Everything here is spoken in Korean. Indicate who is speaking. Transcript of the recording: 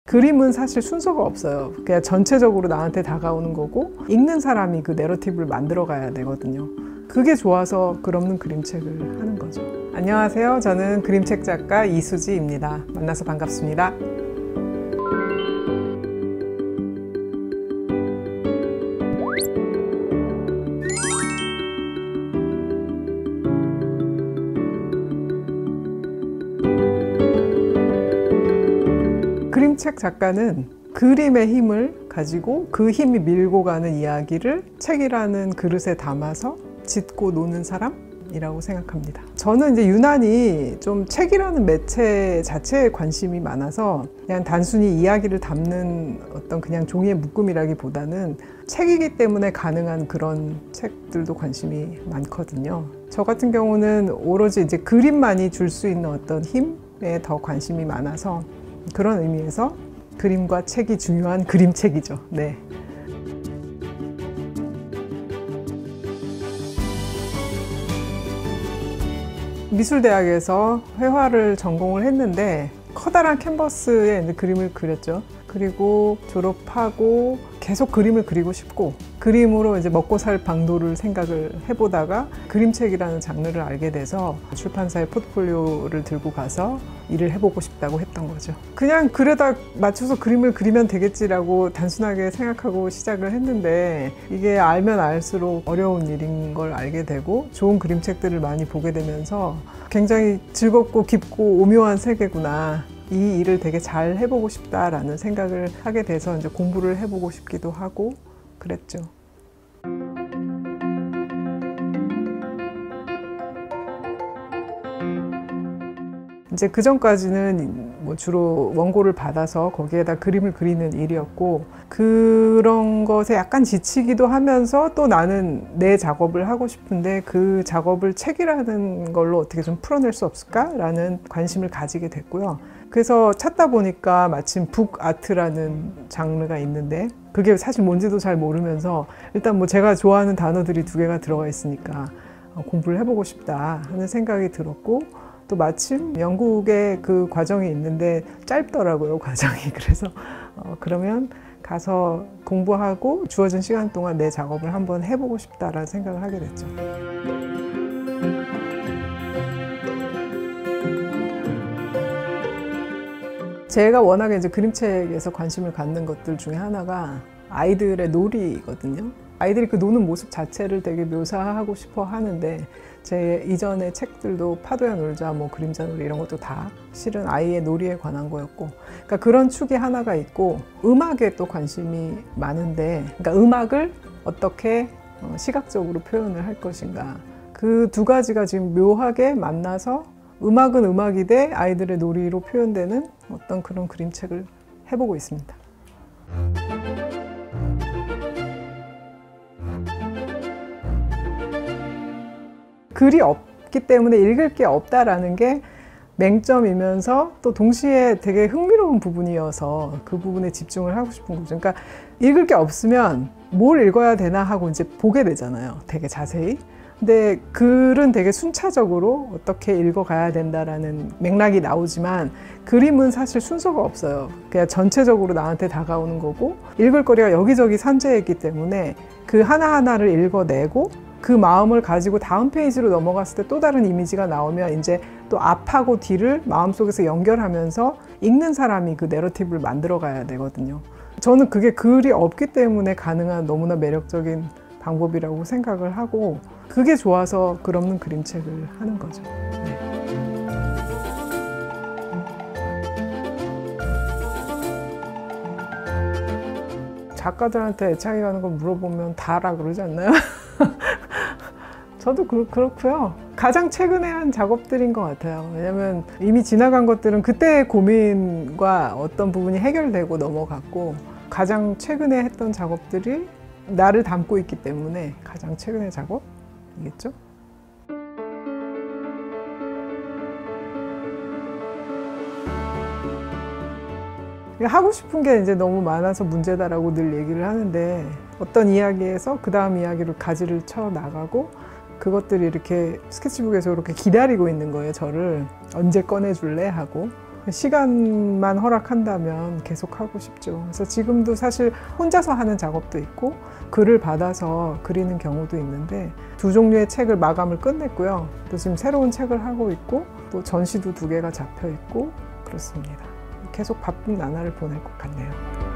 Speaker 1: 그림은 사실 순서가 없어요. 그냥 전체적으로 나한테 다가오는 거고 읽는 사람이 그 내러티브를 만들어 가야 되거든요. 그게 좋아서 글없는 그림책을 하는 거죠. 안녕하세요. 저는 그림책 작가 이수지입니다. 만나서 반갑습니다. 그림책 작가는 그림의 힘을 가지고 그 힘이 밀고 가는 이야기를 책이라는 그릇에 담아서 짓고 노는 사람이라고 생각합니다. 저는 이제 유난히 좀 책이라는 매체 자체에 관심이 많아서 그냥 단순히 이야기를 담는 어떤 그냥 종이의 묶음이라기보다는 책이기 때문에 가능한 그런 책들도 관심이 많거든요. 저 같은 경우는 오로지 이제 그림만이 줄 수 있는 어떤 힘에 더 관심이 많아서 그런 의미에서 그림과 책이 중요한 그림책이죠. 네. 미술대학에서 회화를 전공을 했는데 커다란 캔버스에 이제 그림을 그렸죠. 그리고 졸업하고 계속 그림을 그리고 싶고 그림으로 이제 먹고 살 방도를 생각을 해보다가 그림책이라는 장르를 알게 돼서 출판사에 포트폴리오를 들고 가서 일을 해보고 싶다고 했던 거죠. 그냥 글에다 맞춰서 그림을 그리면 되겠지라고 단순하게 생각하고 시작을 했는데 이게 알면 알수록 어려운 일인 걸 알게 되고 좋은 그림책들을 많이 보게 되면서 굉장히 즐겁고 깊고 오묘한 세계구나. 이 일을 되게 잘 해보고 싶다라는 생각을 하게 돼서 이제 공부를 해보고 싶기도 하고 그랬죠. 이제 그 전까지는 뭐 주로 원고를 받아서 거기에다 그림을 그리는 일이었고 그런 것에 약간 지치기도 하면서 또 나는 내 작업을 하고 싶은데 그 작업을 책이라는 걸로 어떻게 좀 풀어낼 수 없을까라는 관심을 가지게 됐고요. 그래서 찾다 보니까 마침 북아트라는 장르가 있는데 그게 사실 뭔지도 잘 모르면서 일단 뭐 제가 좋아하는 단어들이 2개가 들어가 있으니까 공부를 해보고 싶다 하는 생각이 들었고 또 마침 영국에 그 과정이 있는데 짧더라고요, 과정이. 그래서 그러면 가서 공부하고 주어진 시간 동안 내 작업을 한번 해보고 싶다라는 생각을 하게 됐죠. 제가 워낙에 이제 그림책에서 관심을 갖는 것들 중에 하나가 아이들의 놀이거든요. 아이들이 그 노는 모습 자체를 되게 묘사하고 싶어 하는데 제 이전의 책들도 파도야 놀자, 뭐 그림자 놀이 이런 것도 다 실은 아이의 놀이에 관한 거였고 그러니까 그런 축이 하나가 있고 음악에 또 관심이 많은데 그러니까 음악을 어떻게 시각적으로 표현을 할 것인가 그 2가지가 지금 묘하게 만나서 음악은 음악이되 아이들의 놀이로 표현되는 어떤 그런 그림책을 해보고 있습니다. 글이 없기 때문에 읽을 게 없다라는 게 맹점이면서 또 동시에 되게 흥미로운 부분이어서 그 부분에 집중을 하고 싶은 거죠. 그러니까 읽을 게 없으면 뭘 읽어야 되나 하고 이제 보게 되잖아요. 되게 자세히. 근데 글은 되게 순차적으로 어떻게 읽어가야 된다라는 맥락이 나오지만 그림은 사실 순서가 없어요. 그냥 전체적으로 나한테 다가오는 거고 읽을 거리가 여기저기 산재했기 때문에 그 하나하나를 읽어내고 그 마음을 가지고 다음 페이지로 넘어갔을 때 또 다른 이미지가 나오면 이제 또 앞하고 뒤를 마음속에서 연결하면서 읽는 사람이 그 내러티브를 만들어 가야 되거든요. 저는 그게 글이 없기 때문에 가능한 너무나 매력적인 방법이라고 생각을 하고 그게 좋아서 글없는 그림책을 하는 거죠. 네. 작가들한테 애착이 가는 걸 물어보면 다라 그러지 않나요? 저도 그렇고요. 가장 최근에 한 작업들인 것 같아요. 왜냐면 이미 지나간 것들은 그때의 고민과 어떤 부분이 해결되고 넘어갔고 가장 최근에 했던 작업들이 나를 담고 있기 때문에 가장 최근의 작업이겠죠? 하고 싶은 게 이제 너무 많아서 문제다라고 늘 얘기를 하는데 어떤 이야기에서 그 다음 이야기로 가지를 쳐 나가고 그것들이 이렇게 스케치북에서 이렇게 기다리고 있는 거예요. 저를 언제 꺼내줄래 하고 시간만 허락한다면 계속 하고 싶죠. 그래서 지금도 사실 혼자서 하는 작업도 있고 글을 받아서 그리는 경우도 있는데 두 종류의 책을 마감을 끝냈고요. 또 지금 새로운 책을 하고 있고 또 전시도 2개가 잡혀 있고 그렇습니다. 계속 바쁜 나날을 보낼 것 같네요.